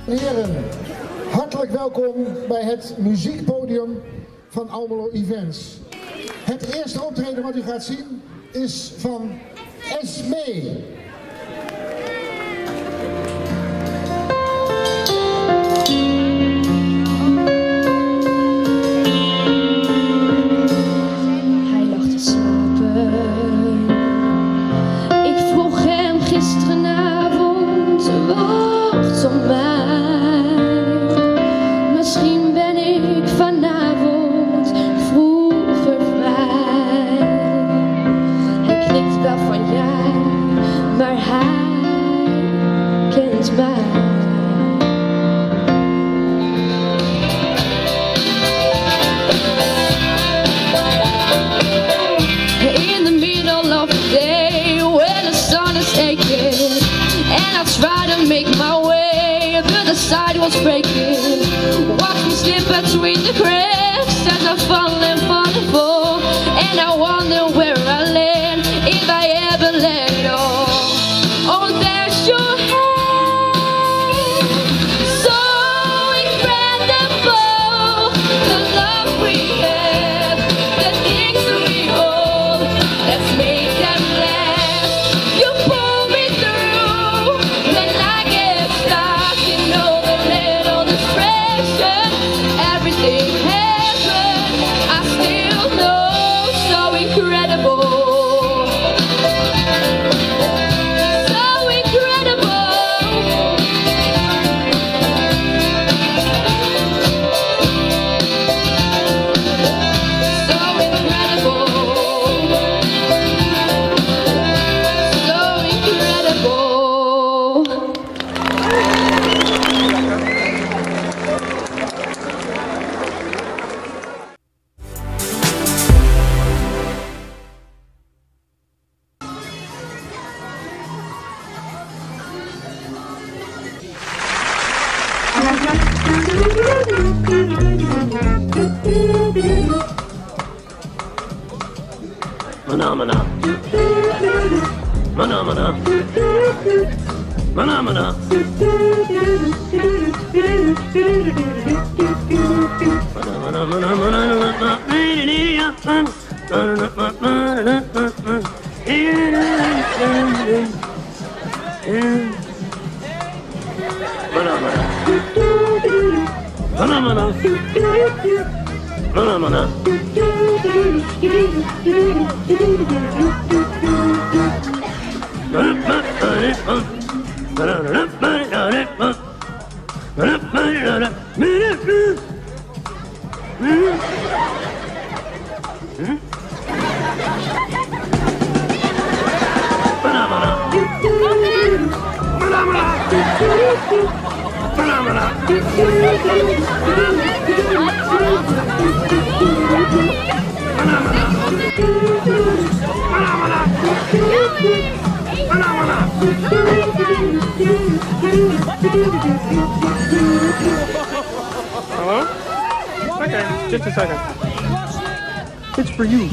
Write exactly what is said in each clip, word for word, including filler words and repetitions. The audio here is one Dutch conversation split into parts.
heren, hartelijk welkom bij het muziekpodium van Almelo Events. Het eerste optreden wat u gaat zien is van Esmee. Hij lag te slapen. Ik vroeg hem gisterenavond, wacht op mij. Misschien ben ik vanavond vroeger vrij. Hij knikt wel van ja, maar hij kent mij. In the middle of the day, when the sun is aching, and I try to make my way, but the sidewalks breaking. Watch me slip between the cracks as I fall and fall and fall, and I wonder where I land if I ever let go. Oh, there's your hand, so incredible, the love we have, the things we hold. Let's make them last. You pull me through when I get stuck in all the little distraction. Everything happens, I still know, so incredible. So incredible. So incredible. So incredible. Mana mana. Mana mana. Mana mana. Mana mana mana mana mana. Mana mana. Hello? Okay, just a second. It's for you.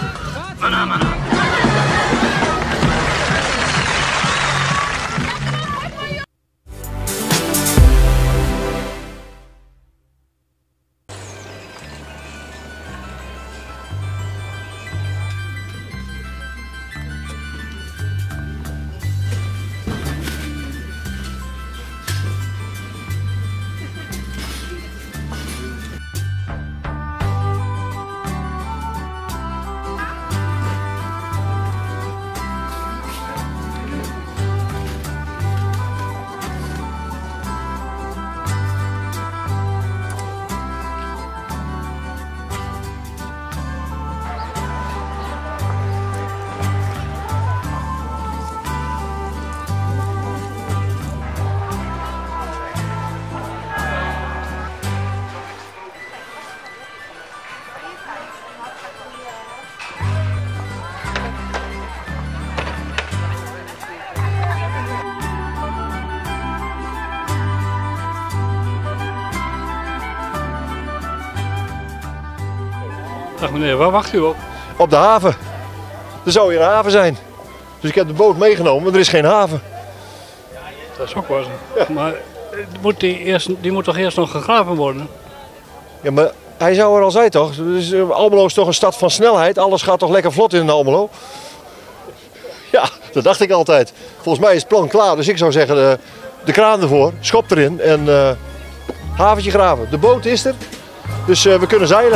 Dag meneer, waar wacht u op? Op de haven. Er zou hier een haven zijn. Dus ik heb de boot meegenomen, maar er is geen haven. Dat is ook wel zo. Ja. Maar moet die, eerst, die moet toch eerst nog gegraven worden? Ja, maar hij zou er al zijn toch? Dus, uh, Almelo is toch een stad van snelheid? Alles gaat toch lekker vlot in Almelo? Ja, dat dacht ik altijd. Volgens mij is het plan klaar, dus ik zou zeggen de, de kraan ervoor, schop erin en uh, haventje graven. De boot is er, dus uh, we kunnen zeilen.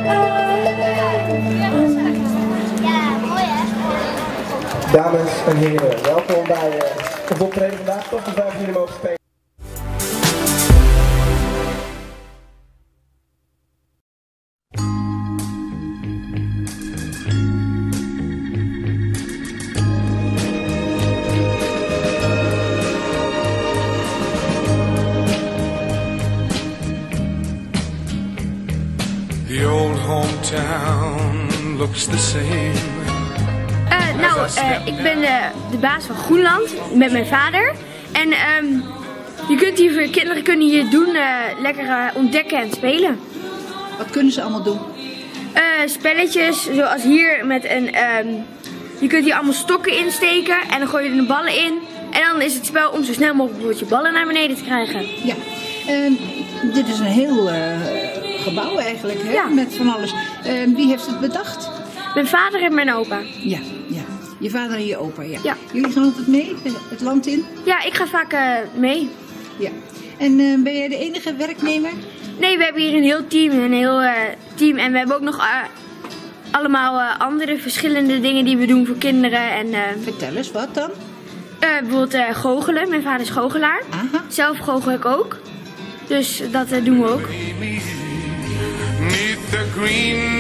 Dames en heren, welkom bij uh, ons optreden vandaag. Tot de vijf jullie mogen spelen. The old hometown looks the same. Uh, nou, uh, ik ben uh, de baas van Groenland met mijn vader. En um, je kunt hier, kinderen kunnen hier doen, uh, lekker uh, ontdekken en spelen. Wat kunnen ze allemaal doen? Uh, spelletjes, zoals hier met een... Um, je kunt hier allemaal stokken insteken en dan gooi je er de ballen in. En dan is het spel om zo snel mogelijk je ballen naar beneden te krijgen. Ja, uh, dit is een heel uh, gebouw eigenlijk, hè? Ja. Met van alles. Uh, wie heeft het bedacht? Mijn vader en mijn opa. Ja, ja. Je vader en je opa, ja. Ja. Jullie gaan altijd mee, het land in? Ja, ik ga vaak uh, mee. Ja. En uh, ben jij de enige werknemer? Nee, we hebben hier een heel team, een heel uh, team. En we hebben ook nog uh, allemaal uh, andere verschillende dingen die we doen voor kinderen. En, uh, Vertel eens, wat dan? Uh, bijvoorbeeld uh, goochelen. Mijn vader is goochelaar. Aha. Zelf goochel ik ook. Dus dat uh, doen we ook. Neath the green